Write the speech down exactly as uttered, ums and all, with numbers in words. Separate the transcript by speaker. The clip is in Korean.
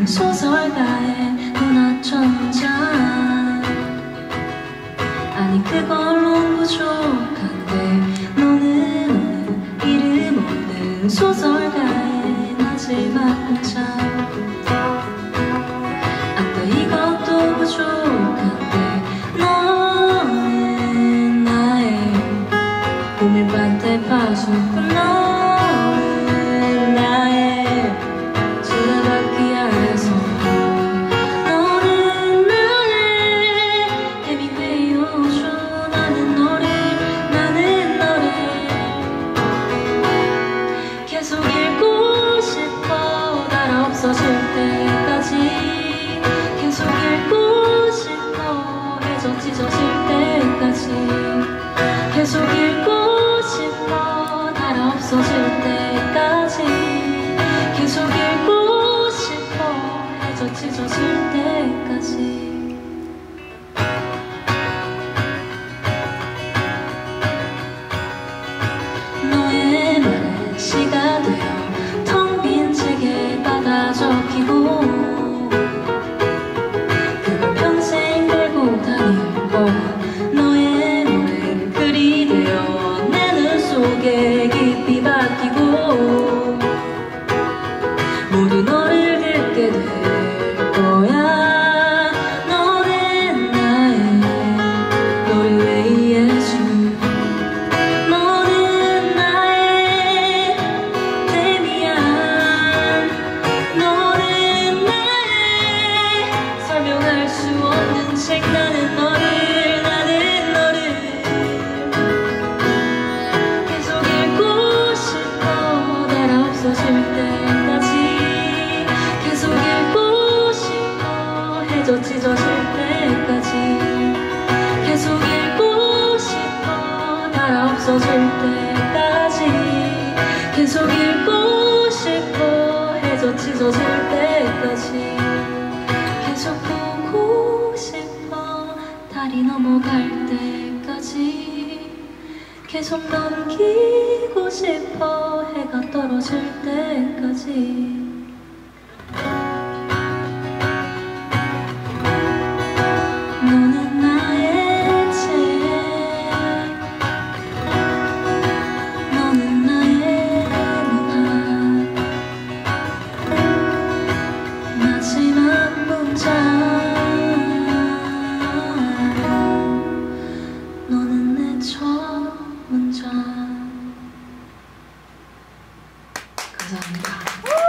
Speaker 1: 소설가의 문화천장. 아니 그걸론 부족한데 너는 오늘 이름 없는 소설가의 마지막 문장. 아까 이것도 부족한데 너는 나의 고밀밭의 파수꾼. 너는 나의 지뢰바퀴 아래서 너는 나의 해밍웨이여줘. 나는 너를 나는 너를 계속 읽고 싶어. 날 없어질 때까지 계속 읽고 싶어. 해적 찢어질 때까지 계속 읽고 싶어. 날 없어질 때까지 계속 읽고 싶어. 해적 찢어질 때까지. 너의 말에 시가 되어 텅 빈 책에 받아 적히고 그걸 평생 들고 다닐 거야. 너의 노래는 글이 되어 내 눈 속에 깊이 박히고 모두 너를 듣게 될 거야. 너는 나의 노르웨이 예수. 너는 나의 데미안. 너는 나의 설명할 수 없는 책. 나는 너를 나는 너를 계속 읽고 싶어. 날 없어질 때까지 계속 읽고 싶어. 해저 찢어질 때까지 계속 읽고 싶어. 날 없어질 때까지 계속 읽고 싶어. 해저 찢어질 때까지 계속 보고 싶어. 달이 넘어갈 때까지 계속 넘기고 싶어. 해가 떨어질 때까지. 너는 나의 책. 너는 나의 문화. 마지막 문장. 너는 내 첫 문장. 감사합니다.